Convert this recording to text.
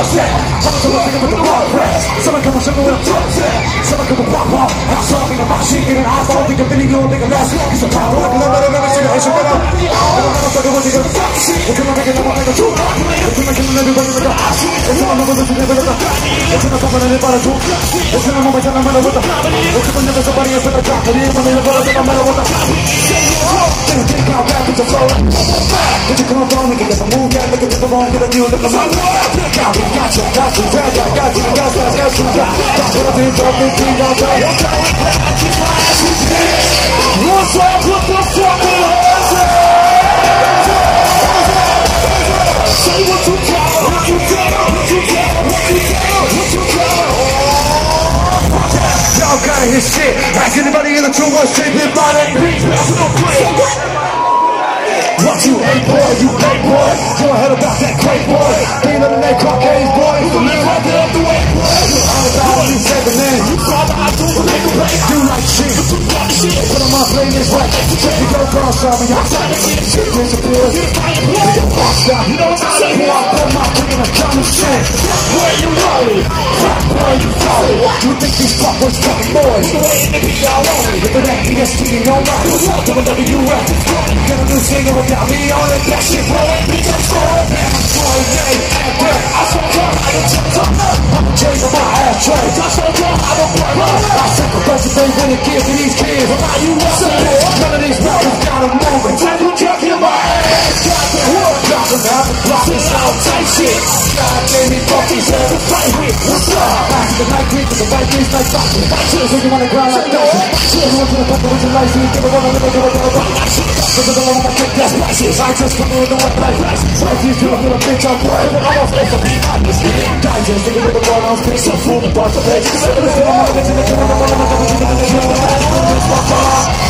set. Someone come with the ball press. Someone come show me what I'm talking. Someone come pop off. I'm solving my shit in an eyeball. Think I'm video, think I'm lost. It's a power. I'm never seen a Asian girl. I'm not talking about the fuck shit. It's gonna make it like a two. It's gonna make everybody like a ass. It's gonna make it never like a it's gonna come in about a two. It's gonna move it on the matter with the it's gonna never somebody else with a drop. It's gonna never let the matter with the didn't think how bad it's a flow. Did you come on and get the move? Yeah, look at the wrong, get a new look at my got you, got you, got you, got you, got you, that's what I've been talking all day. Warsaw, put the fucking hands up. Say what you got, what you got, what you got, what you got, what you got. Y'all gotta hear shit. Ask anybody in the true one straight bit by that beat. What you hate, boy, you hate, boy. Go ahead about that great boy. Being of the neck, Caucasian boy. You live right there up the way, boy. I'm about to say the name. You father, I do the make a play. Do like shit. Put on my playlist right. Check the girl, girl, sorry. I'm trying to see the shit disappear. You box down. You know what I'm saying? Boy, I put my thing in a common shit. Where you rolling? Where you falling? You think these fuckers fucking boys? The way in the beat, y'all on me. If it ain't PST, you know right. To the WF. Get a new single with got me on it, that shit blowing, bitch, I'm scoring. Man, I'm scoring, yeah, and bread. I saw drunk, I don't check up. I'm a chase on my ashtray. I saw drunk, I don't burn up. I sacrifice the things when it gives to these kids. But now you want support. None of these rappers got a moving. Time you drunk in my ass. Got the world dropping out the block. This all type shit. God gave me fucking shit to fight with. What's up? Back to the night creep with the white things like boxing. Chills when you wanna grind like dope. Chills when you wanna put the with your life. So you give a one on the nigga with the right. Cause I don't know what I take that. I just come with the one life. Life is good, little bitch, I'm brave. I'm off like a beat. Digest, thinking with the ball on space. So full of parts of edge.